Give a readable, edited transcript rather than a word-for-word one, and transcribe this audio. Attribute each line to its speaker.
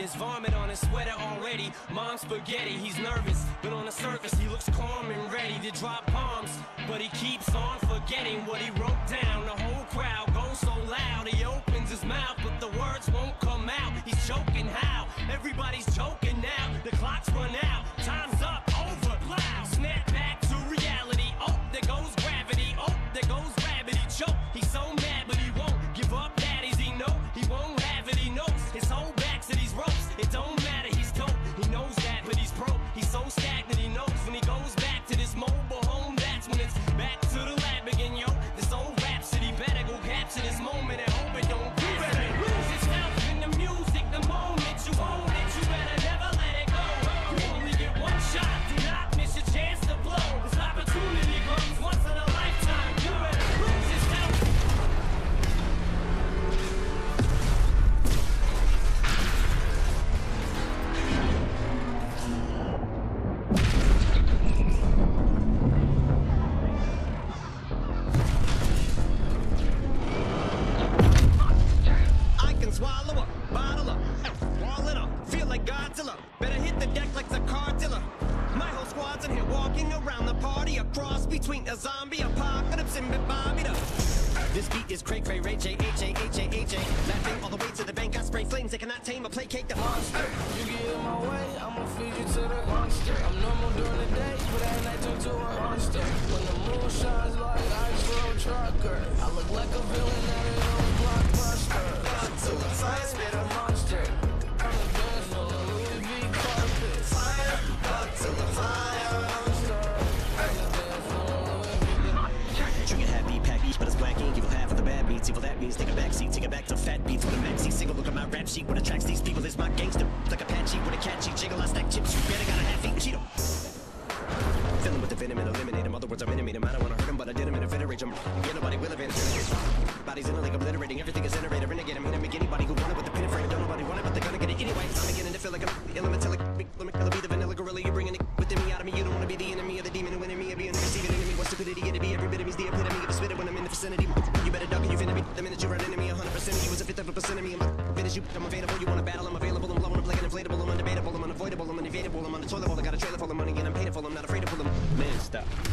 Speaker 1: There's vomit on his sweater already. Mom's spaghetti, he's nervous, but on the surface he looks calm and ready to drop bombs. But he keeps on forgetting what he wrote down. The whole crowd goes so loud, he opens his mouth, but the words won't come out. He's choking how? Everybody's choking now. The clock's run out, time's up, over, loud. Snap back to reality. Oh, there goes gravity. Oh, there goes gravity. Choke. He's so mad, but he won't give up. Daddies, he know he won't have it. He knows his whole back to these ropes. It don't matter, he's dope. He knows that, but he's broke. He's so stagnant, he knows when he goes back to this mobile home. That's when it's back to the lab again, yo. This old rhapsody better go capture this moment and hope it don't pass. You better lose yourself in the music the moment you own it. You better never let it go. You only get one shot. Do not miss your chance to blow. This opportunity comes once in a lifetime. You better lose yourself.
Speaker 2: I can swallow up, bottle up, wall it up, feel like Godzilla. Better hit the deck like the cartilla. My whole squad's in here walking around the party, a cross between a zombie apocalypse and Bobby. This beat is cray cray, Ray J, H-A-H-A-H-A. Laughing all the way to the bank, I spray flames, they cannot tame or placate the monster.
Speaker 3: You get in my way, I'ma feed you to the monster. I'm normal during the day, but at night turn to a monster. When the moon shines like ice road trucker, I look like a villain out of your own blockbuster. To the fire, spit a monster. I'm a dance on the Louis V carpet. Fire, up to the fire, monster. I'm a dance on the Louis V.
Speaker 2: Trigger happy, pack each, but it's black ink. Evil half of the bad beats. Evil that means take a back seat, take it back to fat beats with a maxi single. Look at my rap sheet. What attracts these people is my gangster. Like Apache with a catchy jiggle. I stack chips. You better got a half eat Cheeto. Fill him with the venom and eliminate him. Other words, I'm intimate him. I don't wanna hurt him, but I did him in a fit rage him. Get nobody will event. Bodies in a league obliterating. Everything is iterator. Renegade him. Hit him. Make anybody who want it with the pin and frame. Don't nobody want it, but they're gonna get it anyway. I'm beginning to feel like I'm elementalic. Let me be the vanilla gorilla. You're bringing it within me out of me. You don't wanna be the enemy of the demon who enemy of being the receiving enemy. What stupidity it to be? Every bit of me's the epitome of a spitter when I'm in the vicinity. You better duck and you finna be the minute you run into me. 100% of you is a fifth of a percent of me. I'm finish you. I'm available. You wanna battle? I'm available. I'm blowing up like an inflatable. I'm undebatable. I'm unavoidable. I'm unavoidable. I'm on the toilet bowl. I got a trailer full of money and I'm paid for. I'm not afraid to pull them. Man, stop.